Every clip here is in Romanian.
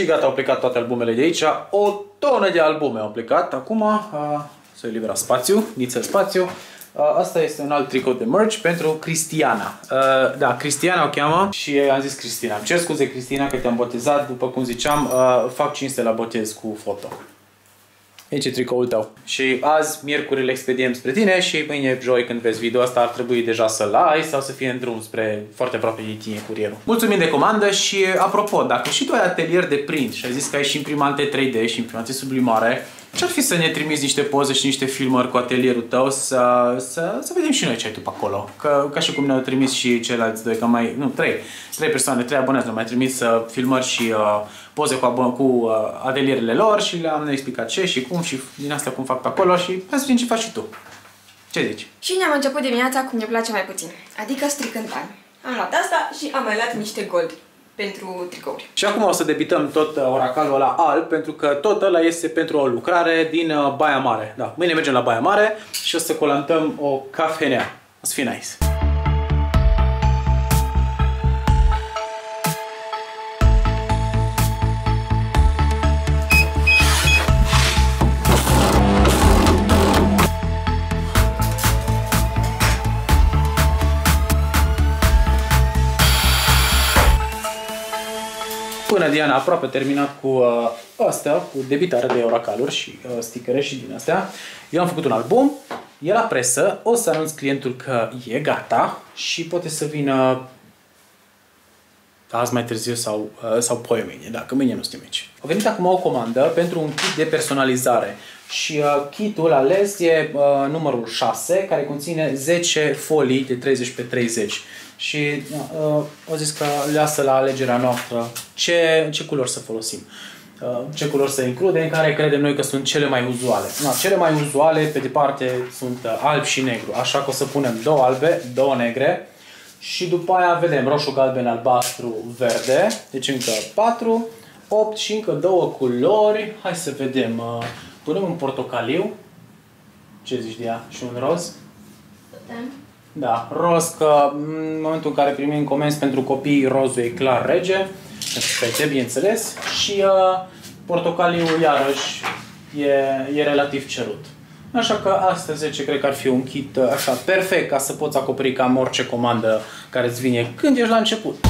Și gata, au plecat toate albumele de aici. O tonă de albume au plecat. Acum să elibera spațiu, nițel spațiu. Asta este un alt tricou de merch pentru Cristiana. Da, Cristiana o cheamă și am zis Cristina. Îmi cer scuze, Cristina, că te-am botezat. După cum ziceam, fac cinste la botez cu foto. Aici e tricoul tău. Și azi, miercuri, îl expediem spre tine și mâine, joi, când vezi video asta, ar trebui deja să-l ai sau să fie în drum spre foarte aproape de tine curierul. Mulțumim de comandă și, apropo, dacă și tu ai atelier de print și ai zis că ai și imprimante 3D și imprimante sublimare, ce-ar fi să ne trimiți niște poze și niște filmări cu atelierul tău să vedem și noi ce ai tu pe acolo? Ca și cum ne-au trimis și ceilalți doi, trei persoane, 3 abonați ne-au mai trimis filmări și poze cu atelierele lor și le-am explicat ce și cum și din asta cum fac pe acolo și hai să vedem ce faci și tu. Ce zici? Și ne-am început dimineața cum ne place mai puțin, adică stricând bani. Am luat asta și am mai luat niște gold pentru tricouri. Și acum o să debităm tot oracalul ăla alb, pentru că tot ăla este pentru o lucrare din Baia Mare. Da, mâine mergem la Baia Mare și o să colantăm o cafenea. O să fie nice. Până Diana aproape terminat cu astea, cu debitarea de oracaluri și stickere și din astea. Eu am făcut un album, e la presă, o să anunț clientul că e gata și poate să vină azi mai târziu sau poi mâine, dacă mâine nu suntem aici. A venit acum o comandă pentru un kit de personalizare și kitul ales e numărul 6, care conține 10 folii de 30 pe 30. Și au zis că lasă la alegerea noastră ce culori să folosim, ce culori să includem, care credem noi că sunt cele mai uzuale. Cele mai uzuale, pe departe, sunt alb și negru, așa că o să punem 2 albe, 2 negre și după aia vedem roșu, galben, albastru, verde, deci încă 4, 8 și încă 2 culori. Hai să vedem, punem un portocaliu, ce zici de ea, și un roz? Putem. Da, roz, că în momentul în care primim comenzi pentru copii, rozul e clar rege, pentru fete, bineînțeles, și portocaliu, iarăși, e relativ cerut. Așa că astea 10 cred că ar fi un kit așa perfect ca să poți acoperi cam orice comandă care îți vine când ești la început.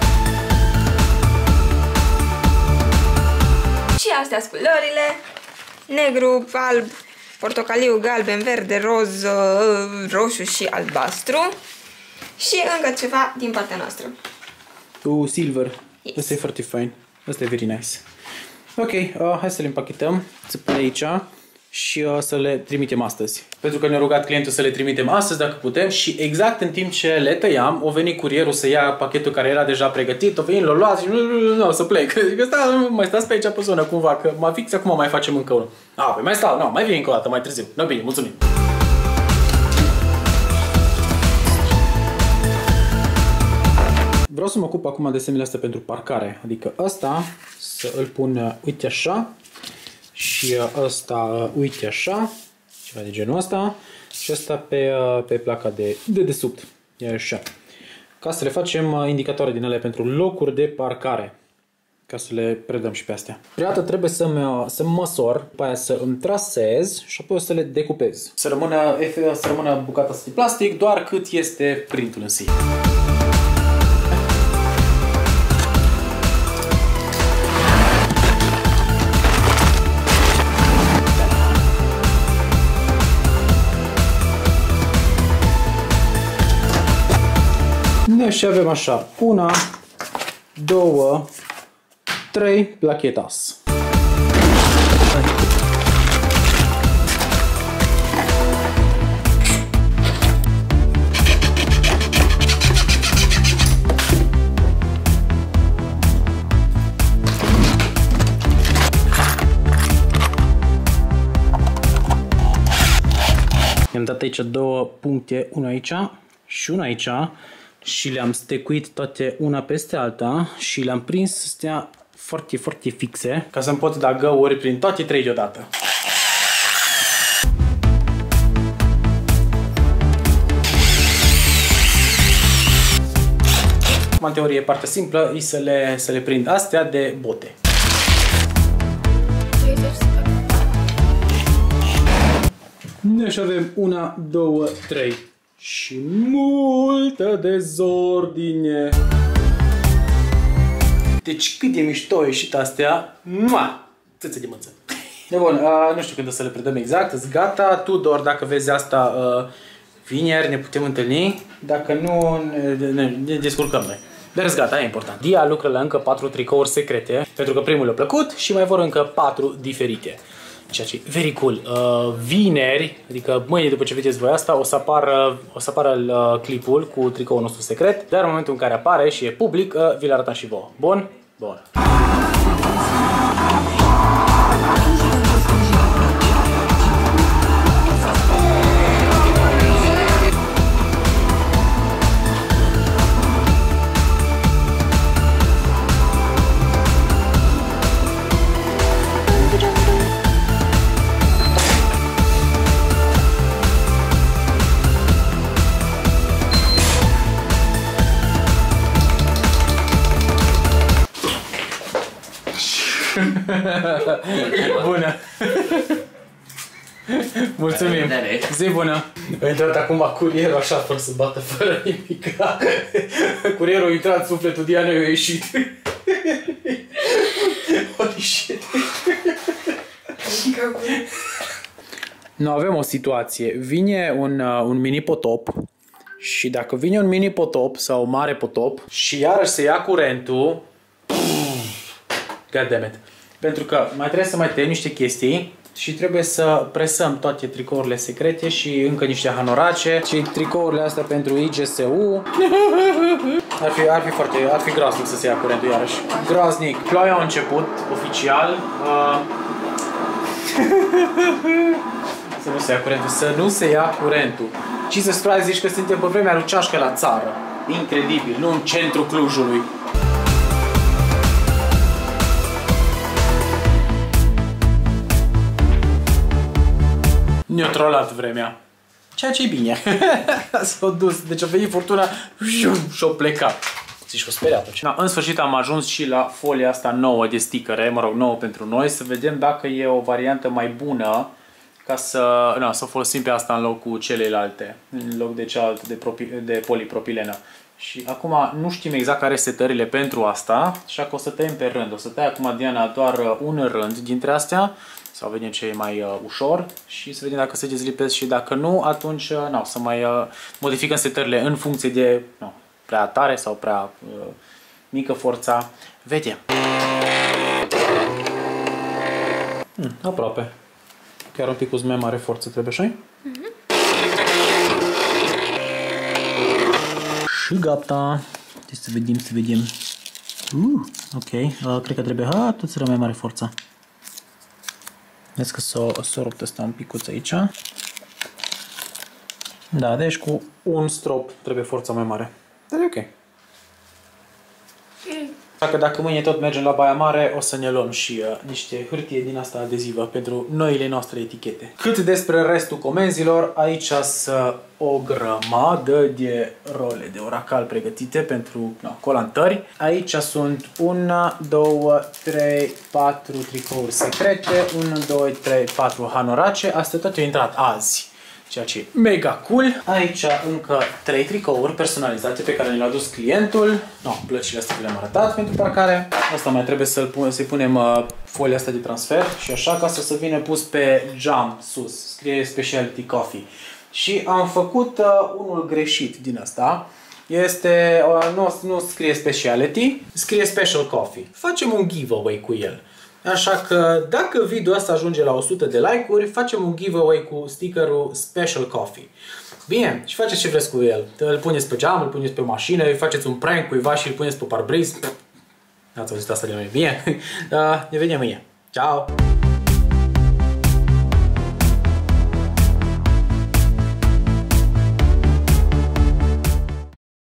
Și astea sunt culorile: negru, alb, portocaliu, galben, verde, roz, roșu și albastru. Și încă ceva din partea noastră. Silver. Yes. Asta e foarte fain. Asta e very nice. Ok, hai să le împachetăm, să punem aici și să le trimitem astăzi. Pentru că ne-a rugat clientul să le trimitem astăzi dacă putem și exact în timp ce le tăiam, a venit curierul să ia pachetul care era deja pregătit, a venit, l-a luat și nu, să plec. Zic, mai stați pe aici pe zonă cumva, că fix acum mai facem încă unul. Păi mai stau, mai vin încă o dată, mai târziu. No, bine, mulțumim. Vreau să mă ocup acum de semnele astea pentru parcare, adică ăsta să îl pun, uite așa, și ăsta, uite așa, ceva de genul ăsta, și ăsta pe placa de dedesubt, e așa, ca să le facem indicatoare din ele pentru locuri de parcare, ca să le predăm și pe astea. Prima dată trebuie să măsor, după aia să îmi trasez și apoi o să le decupez. Să rămână bucata asta de plastic doar cât este printul în si. Și avem așa, 1, 2, 3 plachetas. I-am dat aici 2 puncte, unul aici și unul aici. Și le-am stecuit toate una peste alta și le-am prins să stea foarte, foarte fixe ca să-mi pot da găuri prin toate 3 deodată. În teorie, partea simplă e să le prind astea de bote. Deci avem 1, 2, 3 și multă dezordine. Deci cât de mișto a ieșit astea. Țâță de măță. De bun, nu știu când o să le predăm exact. Îți gata, Tudor, dacă vezi asta vineri, ne putem întâlni. Dacă nu, ne descurcăm noi. Dar îți gata, e important. Dia lucră la încă 4 tricouri secrete, pentru că primul le-a plăcut și mai vor încă 4 diferite. Ceea ce e very cool. Vineri, adică mâine după ce vedeți voi asta, o să apară clipul cu tricoul nostru secret, dar în momentul în care apare și e public, vi-l arătăm și vouă. Bun? Bun. Bună! Mulțumim! Zi bună! A intrat acum curierul așa, fără să bată, fără nimic. Curierul a intrat, sufletul Dianei a ieșit. Holy shit! Noi avem o situație. Vine un mini potop și dacă vine un mini potop sau un mare potop și iarăși se ia curentul, goddammit. Pentru că mai trebuie să mai tăiem niște chestii și trebuie să presăm toate tricourile secrete și încă niște hanorace și tricourile astea pentru IGSU. Ar fi groaznic să se ia curentul iarăși. Groaznic. Ploaia a început oficial. Să nu se ia curentul. Să nu se ia curentul. Jesus Christ, zici că suntem pe vremea lui Ceașcă la țară. Incredibil, nu în centrul Clujului. Ne-a trollat vremea. Ceea ce e bine. S-a dus. Deci a venit furtuna și-a plecat. Zici că o speriat. În sfârșit am ajuns și la folia asta nouă de stickere, mă rog, nouă pentru noi, să vedem dacă e o variantă mai bună ca să o folosim pe asta în loc cu celelalte, în loc de cealaltă de polipropilenă. Și acum nu știm exact care sunt setările pentru asta, așa că o să tăiem pe rând. O să tai acum Diana doar un rând dintre astea, să vedem ce e mai ușor și să vedem dacă se dezlipesc și dacă nu, atunci să mai modificăm setările în funcție de prea tare sau prea mică forța. Vedem. Aproape. Chiar un pic mai mare forță trebuie, așa? Și gata. Deci să vedem. Ok. Cred că trebuie tot să rămâne mai mare forța. Vezi că s-a rupt ăsta un picuț aici. Da, deci cu un strop trebuie forța mai mare. Dar e ok. Dacă mâine tot mergem la Baia Mare, o să ne luăm și niște hârtie din asta adezivă pentru noile noastre etichete. Cât despre restul comenzilor, aici sunt o grămadă de role de oracal pregătite pentru colantări. Aici sunt 1, 2, 3, 4 tricouri secrete, 1, 2, 3, 4 hanorace. Astea toate au intrat azi. Ceea ce e mega cool. Aici încă 3 tricouri personalizate pe care le-a adus clientul. Plăcile astea le-am arătat pentru parcare. Asta mai trebuie să-i punem folia asta de transfer și așa ca să vină pus pe geam sus. Scrie Specialty Coffee. Și am făcut unul greșit din asta. Nu scrie Specialty, scrie Special Coffee. Facem un giveaway cu el. Așa că dacă video ăsta ajunge la 100 de like-uri, facem un giveaway cu stickerul Special Coffee. Bine, și faceți ce vreți cu el. Îl puneți pe geam, îl puneți pe mașină, îi faceți un prank cuiva și îl puneți pe parbriz. N-ați auzit asta de noi. Bine, ne vedem mâine. Ciao!